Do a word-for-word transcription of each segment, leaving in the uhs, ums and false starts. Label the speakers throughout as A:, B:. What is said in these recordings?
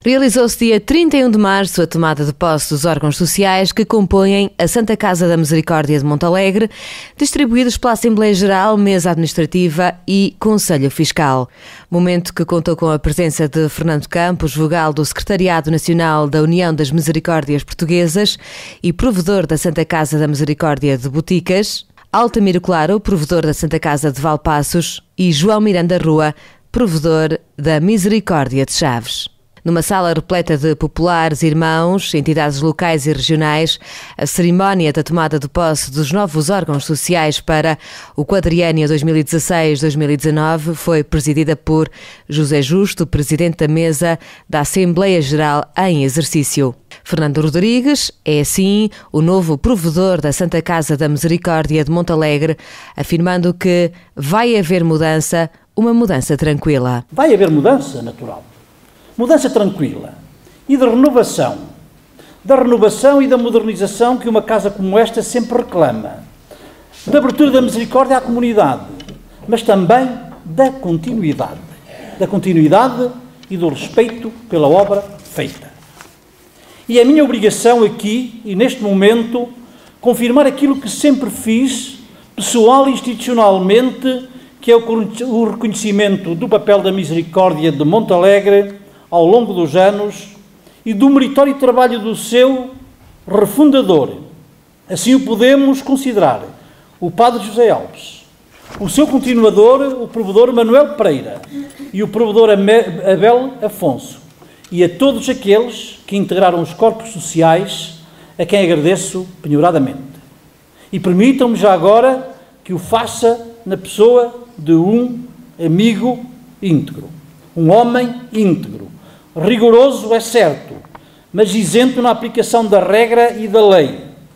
A: Realizou-se dia trinta e um de março a tomada de posse dos órgãos sociais que compõem a Santa Casa da Misericórdia de Montalegre, distribuídos pela Assembleia Geral, Mesa Administrativa e Conselho Fiscal. Momento que contou com a presença de Fernando Campos, vogal do Secretariado Nacional da União das Misericórdias Portuguesas e provedor da Santa Casa da Misericórdia de Boticas, Altamiro Claro, provedor da Santa Casa de Valpaços e João Miranda Rua, provedor da Misericórdia de Chaves. Numa sala repleta de populares, irmãos, entidades locais e regionais, a cerimónia da tomada de posse dos novos órgãos sociais para o quadriênio dois mil e dezasseis a dois mil e dezanove foi presidida por José Justo, presidente da mesa da Assembleia Geral em exercício. Fernando Rodrigues é, assim, o novo provedor da Santa Casa da Misericórdia de Montalegre, afirmando que vai haver mudança, uma mudança tranquila.
B: Vai haver mudança natural. Mudança tranquila e de renovação, da renovação e da modernização que uma casa como esta sempre reclama, da abertura da misericórdia à comunidade, mas também da continuidade, da continuidade e do respeito pela obra feita. E é minha obrigação aqui, e neste momento, confirmar aquilo que sempre fiz, pessoal e institucionalmente, que é o reconhecimento do papel da misericórdia de Montalegre ao longo dos anos e do meritório trabalho do seu refundador. Assim o podemos considerar o Padre José Alves, o seu continuador, o provedor Manuel Pereira e o provedor Abel Afonso, e a todos aqueles que integraram os corpos sociais, a quem agradeço penhoradamente. E permitam-me já agora que o faça na pessoa de um amigo íntegro, um homem íntegro, rigoroso é certo, mas isento na aplicação da regra e da lei,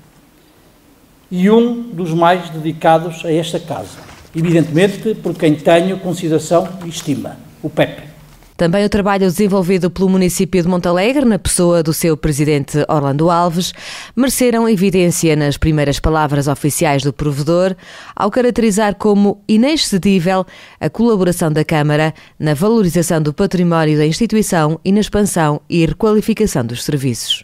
B: e um dos mais dedicados a esta casa, evidentemente por quem tenho consideração e estima, o Pepe.
A: Também o trabalho desenvolvido pelo município de Montalegre, na pessoa do seu presidente Orlando Alves, mereceram evidência nas primeiras palavras oficiais do provedor, ao caracterizar como inexcedível a colaboração da Câmara na valorização do património da instituição e na expansão e requalificação dos serviços.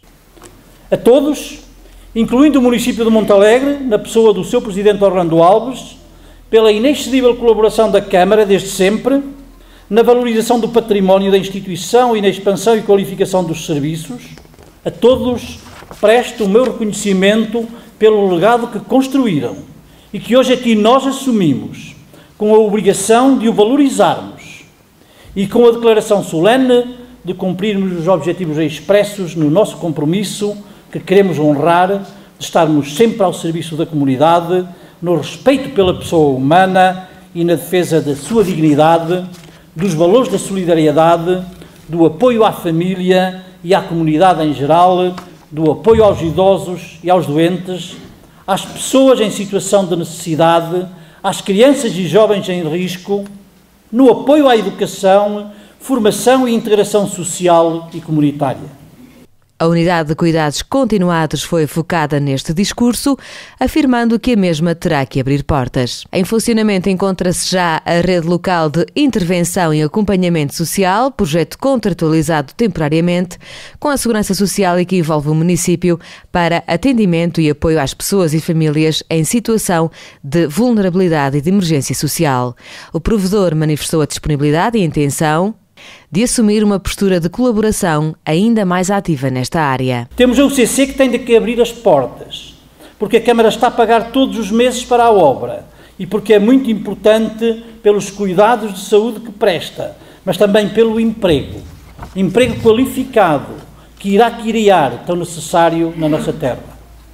B: A todos, incluindo o município de Montalegre, na pessoa do seu presidente Orlando Alves, pela inexcedível colaboração da Câmara desde sempre, na valorização do património da instituição e na expansão e qualificação dos serviços, a todos presto o meu reconhecimento pelo legado que construíram e que hoje aqui nós assumimos, com a obrigação de o valorizarmos e com a declaração solene de cumprirmos os objetivos expressos no nosso compromisso que queremos honrar, de estarmos sempre ao serviço da comunidade, no respeito pela pessoa humana e na defesa da sua dignidade, dos valores da solidariedade, do apoio à família e à comunidade em geral, do apoio aos idosos e aos doentes, às pessoas em situação de necessidade, às crianças e jovens em risco, no apoio à educação, formação e integração social e comunitária.
A: A unidade de cuidados continuados foi focada neste discurso, afirmando que a mesma terá que abrir portas. Em funcionamento encontra-se já a Rede Local de Intervenção e Acompanhamento Social, projeto contratualizado temporariamente com a Segurança Social e que envolve o município para atendimento e apoio às pessoas e famílias em situação de vulnerabilidade e de emergência social. O provedor manifestou a disponibilidade e a intenção de assumir uma postura de colaboração ainda mais ativa nesta área.
B: Temos a U C C que tem de que abrir as portas, porque a Câmara está a pagar todos os meses para a obra e porque é muito importante pelos cuidados de saúde que presta, mas também pelo emprego, emprego qualificado que irá criar tão necessário na nossa terra.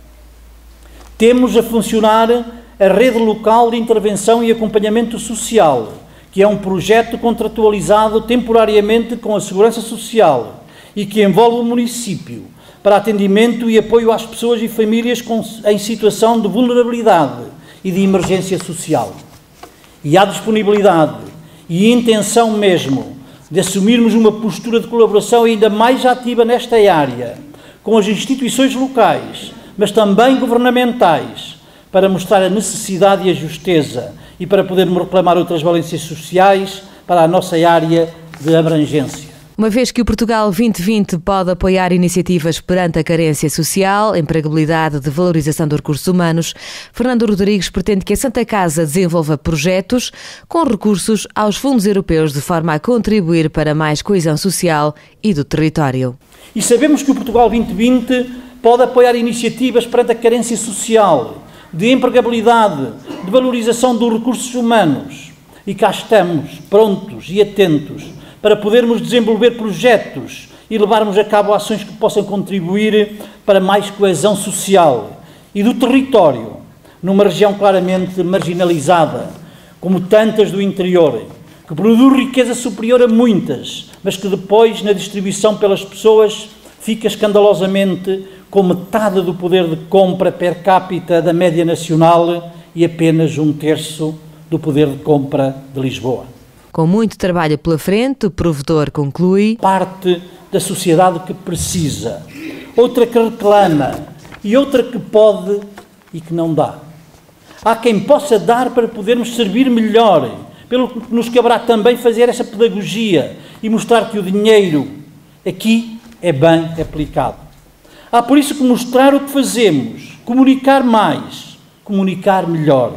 B: Temos a funcionar a Rede Local de Intervenção e Acompanhamento Social, que é um projeto contratualizado temporariamente com a Segurança Social e que envolve o município para atendimento e apoio às pessoas e famílias com, em situação de vulnerabilidade e de emergência social. E há disponibilidade e intenção mesmo de assumirmos uma postura de colaboração ainda mais ativa nesta área, com as instituições locais, mas também governamentais, para mostrar a necessidade e a justeza e para podermos reclamar outras valências sociais para a nossa área de abrangência.
A: Uma vez que o Portugal vinte vinte pode apoiar iniciativas perante a carência social, empregabilidade de valorização de recursos humanos, Fernando Rodrigues pretende que a Santa Casa desenvolva projetos com recursos aos fundos europeus de forma a contribuir para mais coesão social e do território.
B: E sabemos que o Portugal vinte vinte pode apoiar iniciativas perante a carência social, de empregabilidade, de valorização dos recursos humanos. E cá estamos, prontos e atentos, para podermos desenvolver projetos e levarmos a cabo ações que possam contribuir para mais coesão social e do território, numa região claramente marginalizada, como tantas do interior, que produz riqueza superior a muitas, mas que depois, na distribuição pelas pessoas, fica escandalosamente com metade do poder de compra per capita da média nacional e apenas um terço do poder de compra de Lisboa.
A: Com muito trabalho pela frente, o provedor conclui:
B: parte da sociedade que precisa, outra que reclama e outra que pode e que não dá. Há quem possa dar para podermos servir melhor, pelo que nos caberá também fazer essa pedagogia e mostrar que o dinheiro aqui é bem aplicado. Há por isso que mostrar o que fazemos, comunicar mais, comunicar melhor.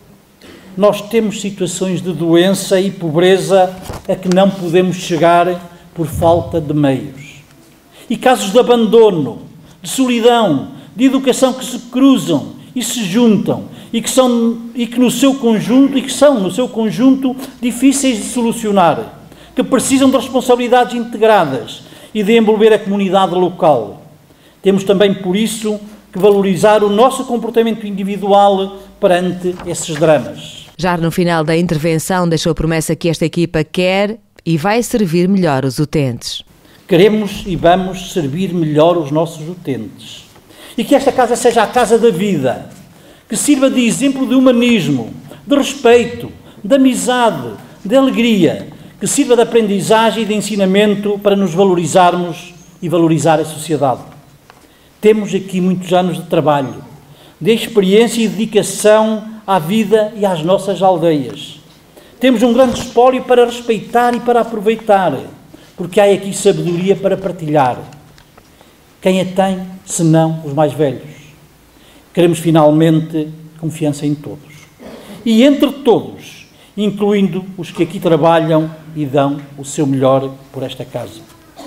B: Nós temos situações de doença e pobreza a que não podemos chegar por falta de meios. E casos de abandono, de solidão, de educação que se cruzam e se juntam e que são, e que no seu conjunto, e que são, no seu conjunto, difíceis de solucionar, que precisam de responsabilidades integradas e de envolver a comunidade local. Temos também, por isso, que valorizar o nosso comportamento individual perante esses dramas.
A: Já no final da intervenção deixou a promessa que esta equipa quer e vai servir melhor os utentes.
B: Queremos e vamos servir melhor os nossos utentes. E que esta casa seja a casa da vida, que sirva de exemplo de humanismo, de respeito, de amizade, de alegria, que sirva de aprendizagem e de ensinamento para nos valorizarmos e valorizar a sociedade. Temos aqui muitos anos de trabalho, de experiência e dedicação à vida e às nossas aldeias. Temos um grande espólio para respeitar e para aproveitar, porque há aqui sabedoria para partilhar. Quem a tem, senão os mais velhos? Queremos finalmente confiança em todos. E entre todos, incluindo os que aqui trabalham e dão o seu melhor por esta casa.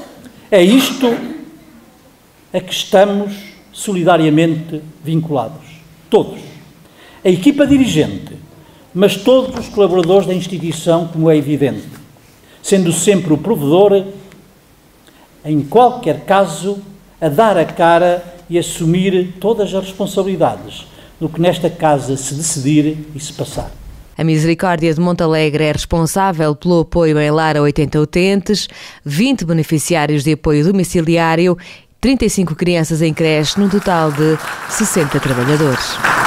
B: É isto a que estamos solidariamente vinculados. Todos. A equipa dirigente, mas todos os colaboradores da instituição, como é evidente, sendo sempre o provedor, em qualquer caso, a dar a cara e assumir todas as responsabilidades do que nesta casa se decidir e se passar.
A: A Misericórdia de Montalegre é responsável pelo apoio em lar a oitenta utentes, vinte beneficiários de apoio domiciliário, trinta e cinco crianças em creche, num total de sessenta trabalhadores.